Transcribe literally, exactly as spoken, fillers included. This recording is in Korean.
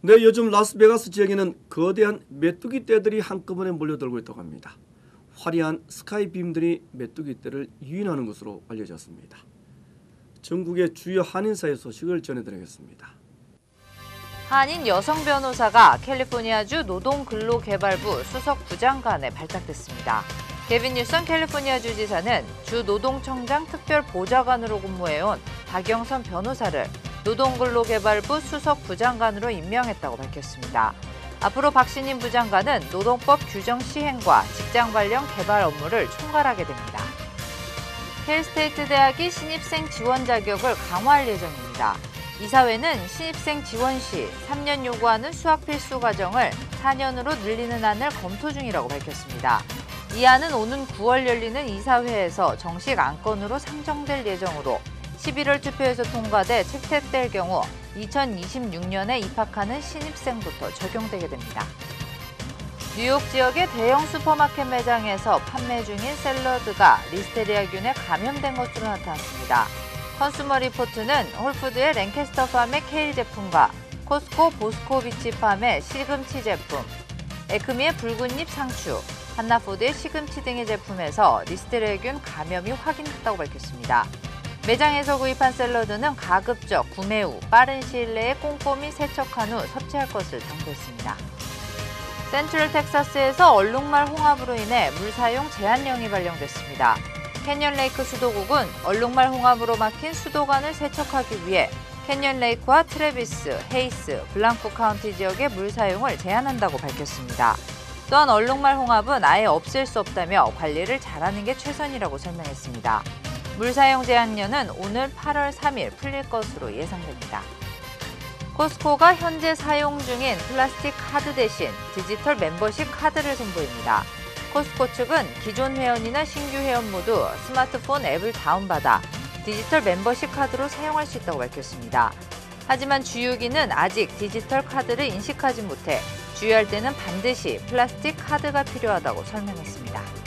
네, 요즘 라스베가스 지역에는 거대한 메뚜기 떼들이 한꺼번에 몰려들고 있다고 합니다. 화려한 스카이빔들이 메뚜기 떼를 유인하는 것으로 알려졌습니다. 전국의 주요 한인사의 소식을 전해드리겠습니다. 한인 여성 변호사가 캘리포니아주 노동근로개발부 수석 부장관에 발탁됐습니다. 게빈 뉴섬 캘리포니아주 지사는 주 노동청장 특별보좌관으로 근무해온 박영선 변호사를 노동근로개발부 수석 부장관으로 임명했다고 밝혔습니다. 앞으로 박신임 부장관은 노동법 규정 시행과 직장 관련 개발 업무를 총괄하게 됩니다. 캘스테이트 대학이 신입생 지원 자격을 강화할 예정입니다. 이사회는 신입생 지원 시 삼 년 요구하는 수학 필수 과정을 사 년으로 늘리는 안을 검토 중이라고 밝혔습니다. 이 안은 오는 구월 열리는 이사회에서 정식 안건으로 상정될 예정으로 십일월 투표에서 통과돼 채택될 경우 이천이십육 년에 입학하는 신입생부터 적용되게 됩니다. 뉴욕 지역의 대형 슈퍼마켓 매장에서 판매 중인 샐러드가 리스테리아균에 감염된 것으로 나타났습니다. 컨슈머 리포트는 홀푸드의 랭캐스터 팜의 케일 제품과 코스코 보스코비치 팜의 시금치 제품, 에크미의 붉은잎 상추, 한나푸드의 시금치 등의 제품에서 리스테리아균 감염이 확인됐다고 밝혔습니다. 매장에서 구입한 샐러드는 가급적 구매 후 빠른 시일 내에 꼼꼼히 세척한 후 섭취할 것을 당부했습니다. 센트럴 텍사스에서 얼룩말 홍합으로 인해 물 사용 제한령이 발령됐습니다. 캐년 레이크 수도국은 얼룩말 홍합으로 막힌 수도관을 세척하기 위해 캐년 레이크와 트래비스, 헤이스, 블랑코 카운티 지역의 물 사용을 제한한다고 밝혔습니다. 또한 얼룩말 홍합은 아예 없앨 수 없다며 관리를 잘하는 게 최선이라고 설명했습니다. 물 사용 제한료는 오늘 팔월 삼일 풀릴 것으로 예상됩니다. 코스코가 현재 사용 중인 플라스틱 카드 대신 디지털 멤버십 카드를 선보입니다. 코스코 측은 기존 회원이나 신규 회원 모두 스마트폰 앱을 다운받아 디지털 멤버십 카드로 사용할 수 있다고 밝혔습니다. 하지만 주유기는 아직 디지털 카드를 인식하지 못해 주유할 때는 반드시 플라스틱 카드가 필요하다고 설명했습니다.